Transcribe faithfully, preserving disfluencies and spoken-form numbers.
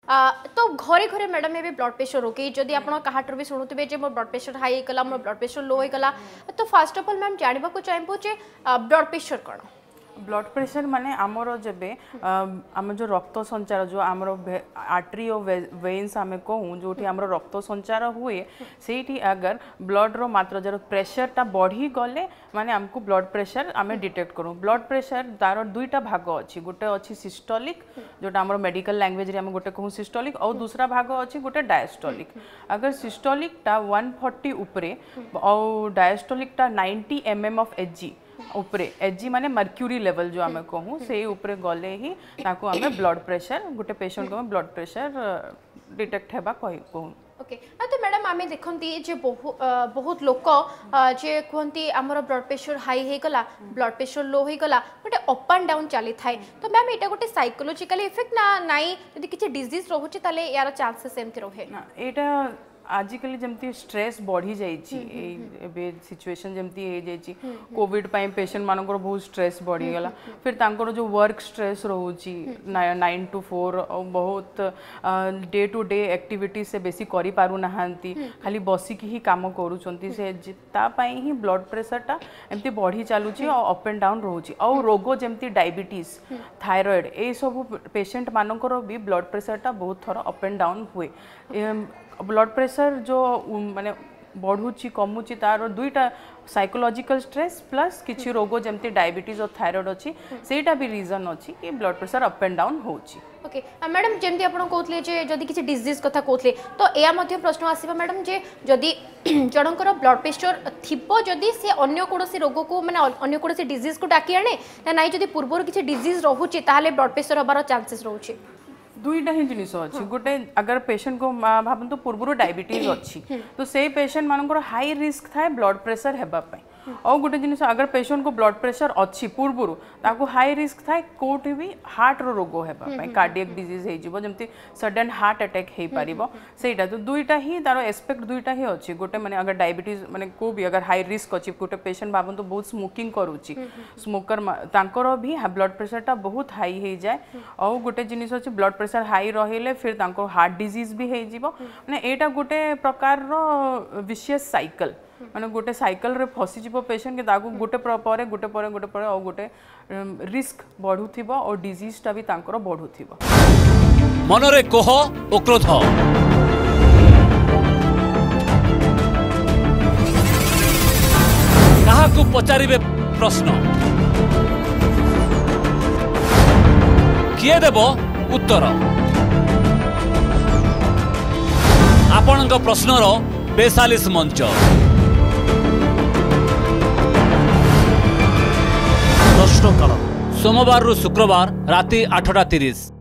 आ, तो घरे घरे मैडम ये ब्लड प्रेशर रोके जदि आप कहाटर भी शुणुवे जे मोर ब्लड प्रेशर हाई होगा मोर ब्लड प्रेशर लो होगा तो फास्ट ऑफ ऑल मैम जानवा को चाहबो जे ब्लड प्रेशर कौन ब्लड प्रेशर माने आमर जबे आम जो रक्त संचार जो आमर आर्टरी और वेन्स आम कहूँ जो आमर रक्त संचार हुए से अगर ब्लड रो मात्रा जर प्रेशर टा बढ़ी गले माने आमको ब्लड प्रेशर आम डिटेक्ट करूँ ब्लड प्रेशर तार दुईटा भाग अच्छी गोटे अच्छी सिस्टोलिक जोटा आम मेडिकल लैंग्वेज रे आम गोटे कहूँ सिस्टोलिक और दूसरा भाग अच्छी गोटे डायस्टोलिक अगर सिस्टोलिक टा वन फोर्टी उपरे और डायस्टोलिक टा ninety M M of H उपरे एजी माने मर्क्यूरी लेवल जो आमे कहूँ से उपरे गले ही ताको आमे ब्लड प्रेशर गोटे पेशेंट को ब्लड प्रेशर डिटेक्ट हेबा कहूँ ओके तो मैडम आम देखती जे बहु बहुत लोक जे कहती आमर ब्लड प्रेशर हाई हो गला ब्लड प्रेशर लो हो गला गोटे अप एंड डाउन चली थाए तो मैम यहाँ गोटे साइकोलॉजिकल इफेक्ट ना नाई यदि किसी डिजीज रोचे ताले यार चांसेस एमती रहे ना एटा आजिकल जमती स्ट्रेस बढ़ी जाइए सिचुएशन जमती हो जाइए कोविड पाई पेशेंट मानकर बहुत स्ट्रेस बढ़ी गला फिर तांकर जो वर्क स्ट्रेस रोची नाइन टू फोर बहुत डे टू डे एक्टिविटी से बेसी करि पारु नहांती खाली बसिकी ही काम करूछंती से तापाई ही ब्लड प्रेशर टा एमती बढ़ी चलुची और अप एंड डाउन रोची और रोग जमती डायबिटीज थायराइड ए सब पेशेंट मानकर भी ब्लड प्रेशर टा बहुत थोड़ा अप एंड डाउन हुए ब्लड प्रेशर जो माने बढ़ुची कमुची तार दुईटा साइकोलॉजिकल स्ट्रेस प्लस किछि रोग जमती डायबिटीज और थायराइड अच्छी सेटा भी रीजन अच्छी कि blood pressure up and down होची ओके मैडम जमती आप कहते जे जदि किसी डिजीज कथा कहते तो या मध्य प्रश्न आसीबा मैडम जे जदि जनकर ब्लड प्रेशर थिबो जदि से अन्य कोनोसी रोग को माने अन्य कोनोसी डिजीज को डाकी आने ना नाइ जदि पूर्व किसी डिजीज रहुची ताले ब्लड प्रेशर हबार चांसेस रहउची दुईटा ही जिनिस अच्छी गोटे अगर पेशेंट को भावतु पूर्व डायबिटीज अच्छी तो से पेशेंट मानकर हाई रिस्क थाए ब्लड प्रेशर हेबापई और गोटे जिनिस अगर पेशेंट को ब्लड प्रेशर अच्छी पूर्व ताको हाई रिस्क थाए कोठी भी हार्ट रो रोग हेबापई कार्डियक डिजीज हे जिवो जमती सडन हार्ट अटैक हे पारिबो सेटा तो दुईटा ही तार एस्पेक्ट दुईटा ही अच्छी गोटे माने अगर डायबिटीज माने को भी अगर हाई रिस्क अच्छी गोटे पेशेंट भावतु बहुत स्मोकिंग करूची स्मोकर तांकर भी ब्लड प्रेशर टा बहुत हाई हे जाए और गोटे जिनिस अच्छी ब्लड प्रेशर हाई रहिले फिर तांको हार्ट डिजीज भी हे जिवो माने एटा गोटे प्रकार रो विशियस साइकिल माने गोटे साइकिल रे फसी जिवो पेशेंट के ताकू गोटे परे गोटे परे गोटे परे और गोटे रिस्क बढ़ुथिबो और डिजीज टा भी तांकर बढ़ुथिबो मनरे कोह ओ क्रोध काहाकू पचारिबे प्रश्न किए देबो उत्तर आपणक प्रश्नर बेसालीस मंच प्रश्नकाल सोमवार रु शुक्रवार राति आठटा तीस।